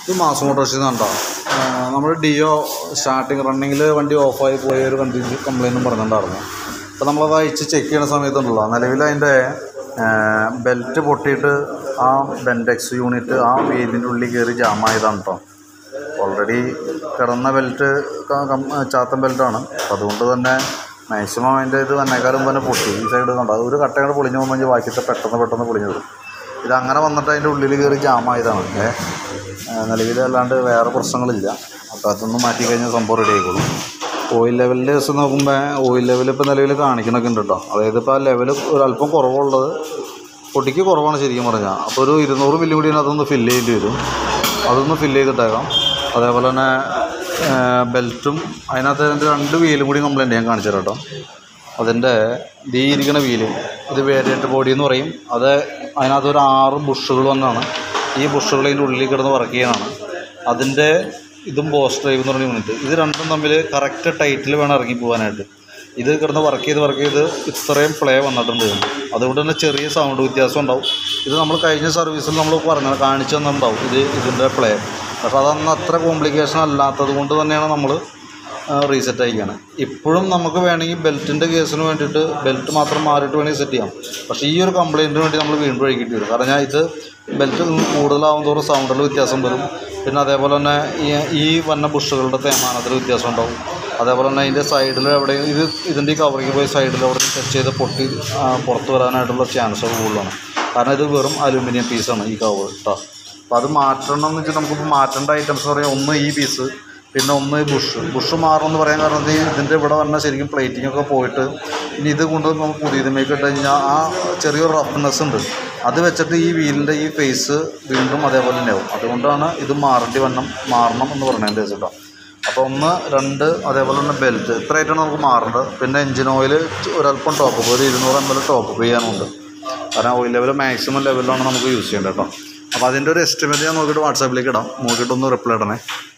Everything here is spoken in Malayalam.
ഇത് മാസ് മോട്ടോഴ്സിൽ നിന്നുണ്ടോ? നമ്മൾ ഡിയോ സ്റ്റാർട്ടിങ് റണ്ണിങ്ങിൽ വണ്ടി ഓഫായി പോയ ഒരു കംപ്ലയിൻറ്റും പറഞ്ഞിട്ടുണ്ടായിരുന്നു. അപ്പോൾ നമ്മളത് അയച്ച് ചെക്ക് ചെയ്യുന്ന സമയത്തുണ്ടല്ലോ, നിലവിൽ അതിൻ്റെ ബെൽറ്റ് പൊട്ടിയിട്ട് ആ ബെൻഡെക്സ് യൂണിറ്റ് ആ വീലിൻ്റെ ഉള്ളിൽ കയറി ജാമായതാണ് കേട്ടോ. ഓൾറെഡി കിടന്ന ബെൽറ്റ് ചാത്തൻ ബെൽറ്റാണ്. അപ്പോൾ അതുകൊണ്ട് തന്നെ മാക്സിമം അതിൻ്റെ ഇത് തന്നെക്കാലം തന്നെ പൊട്ടി. ഈ സൈഡ് കണ്ടോ, ഒരു കട്ടയുടെ പൊളിഞ്ഞ് പോകുമ്പോൾ ബാക്കിയത്തെ പെട്ടെന്ന് പൊളിഞ്ഞു വരും. ഇതങ്ങനെ വന്നിട്ട് അതിൻ്റെ ഉള്ളിൽ കയറി ജാമായതാണ്. നിലവിൽ അല്ലാണ്ട് വേറെ പ്രശ്നങ്ങളില്ല. അപ്പോൾ അതൊന്നും മാറ്റി കഴിഞ്ഞാൽ സംഭവം റെഡി ആയിക്കോളും. ഓയിൽ ലെവലിൻ്റെ ദിവസം നോക്കുമ്പോൾ ഓയിൽ ലെവൽ ഇപ്പോൾ നിലവിൽ കാണിക്കണൊക്കെ ഉണ്ട് കേട്ടോ. അതായത് ഇപ്പോൾ ആ ലെവൽ ഒരല്പം കുറവുള്ളത്, പൊട്ടിക്ക് കുറവാണ് ശരിക്കും പറഞ്ഞാൽ. അപ്പോൾ ഒരു 200 മില്ലി കൂടി അതൊന്ന് ഫില്ല് ചെയ്യേണ്ടി വരും. അതൊന്ന് ഫില്ല് ചെയ്തിട്ടേക്കാം. അതേപോലെ തന്നെ ബെൽറ്റും അതിനകത്ത് അതിൻ്റെ 2 വീലും കൂടി കംപ്ലയിൻറ്റ് ഞാൻ കാണിച്ചു തരാം കേട്ടോ. അതിൻ്റെ ഈ ഇരിക്കുന്ന വീല്, ഇത് വേരിയൻ്റ് ബോഡി എന്ന് പറയും. അത് അതിനകത്തൊരു 6 ബുഷുകൾ വന്നാണ്. ഈ ബുഷുകൾ അതിൻ്റെ ഉള്ളിൽ കിടന്ന് വർക്ക് ചെയ്യാനാണ്. അതിൻ്റെ ഇതും ബോസ് ഡ്രൈവ് എന്ന് പറഞ്ഞ യൂണിറ്റ്, ഇത് രണ്ടും തമ്മിൽ കറക്റ്റ് ടൈറ്റിൽ വേണം ഇറങ്ങി പോകാനായിട്ട്. ഇത് കിടന്ന് വർക്ക് ചെയ്ത് ഇത്രയും പ്ലേ വന്നിട്ടുണ്ട്. അതുകൊണ്ട് തന്നെ ചെറിയ സൗണ്ട് വ്യത്യാസം ഉണ്ടാവും. ഇത് നമ്മൾ കഴിഞ്ഞ സർവീസിൽ നമ്മൾ കാണിച്ചു തന്നിട്ടുണ്ടാവും ഇതിൻ്റെ പ്ലേ. പക്ഷേ അതൊന്നും അത്ര കോംപ്ലിക്കേഷൻ അല്ലാത്തത് കൊണ്ട് തന്നെയാണ് നമ്മൾ റീസെറ്റ് അയക്കുകയാണ്. ഇപ്പോഴും നമുക്ക് വേണമെങ്കിൽ ബെൽറ്റിൻ്റെ കേസിന് വേണ്ടിയിട്ട് ബെൽറ്റ് മാത്രം മാറിയിട്ട് വേണമെങ്കിൽ സെറ്റ് ചെയ്യാം. പക്ഷേ ഈ ഒരു കംപ്ലയിൻറ്റിന് വേണ്ടി നമ്മൾ വീണ്ടും അഴിക്കേണ്ടി വരും. കാരണം ഇത് ബെൽറ്റ് കൂടുതലാവും തോറും സൗണ്ടിൽ വ്യത്യാസം വരും. പിന്നെ അതേപോലെ തന്നെ ഈ വന്ന ബുഷുകളുടെ തേമാനത്തിൽ വ്യത്യാസം ഉണ്ടാവും. അതേപോലെ തന്നെ അതിൻ്റെ സൈഡിൽ എവിടെയും ഇതിൻ്റെ ഈ കവറിങ് പോയി സൈഡിൽ എവിടെ ടച്ച് ചെയ്ത് പൊട്ടി പുറത്ത് വരാനായിട്ടുള്ള ചാൻസുകൾ കൂടുതലാണ്. കാരണം ഇത് വെറും അലൂമിനിയം പീസാണ് ഈ കവർ കേട്ടോ. അപ്പോൾ അത് മാറ്റണം എന്ന് വെച്ചാൽ നമുക്കിപ്പോൾ മാറ്റേണ്ട ഐറ്റംസ് പറയാം. ഒന്ന് ഈ പീസ്, പിന്നെ ഒന്ന് ബുഷ് മാറണമെന്ന് പറയാൻ കാരണം ഇതിൻ്റെ ഇവിടെ വന്ന ശരിക്കും പ്ലേറ്റിംഗ് ഒക്കെ പോയിട്ട് ഇനി ഇത് കൊണ്ട് നമുക്ക് പുതിയതുമേക്ക് ഇട്ട് കഴിഞ്ഞാൽ ആ ചെറിയൊരു റഫ്നെസ് ഉണ്ട്. അത് വെച്ചിട്ട് ഈ വീലിൻ്റെ ഈ ഫേസ് വീണ്ടും അതേപോലെ തന്നെ ആവും. അതുകൊണ്ടാണ് ഇത് മാറണം എന്ന് പറഞ്ഞതിൻ്റെ കേട്ടോ. അപ്പോൾ 1, 2 അതേപോലെ തന്നെ ബെൽറ്റ് ഇത്രയായിട്ടാണ് നമുക്ക് മാറേണ്ടത്. പിന്നെ എഞ്ചിൻ ഓയിൽ ഒരല്പം ടോപ്പ് ഒരു 200 ml ടോപ്പ് ചെയ്യാനുണ്ട്. കാരണം ഓയിൽ ലെവൽ മാക്സിമം ലെവലിലാണ് നമുക്ക് യൂസ് ചെയ്യേണ്ടത് കേട്ടോ. അപ്പോൾ അതിൻ്റെ ഒരു എസ്റ്റിമേറ്റ് ഞാൻ നോക്കിയിട്ട് വാട്സാപ്പിലേക്ക് ഇടാം. നോക്കിയിട്ടൊന്ന് റിപ്ലൈ ഇടണേ.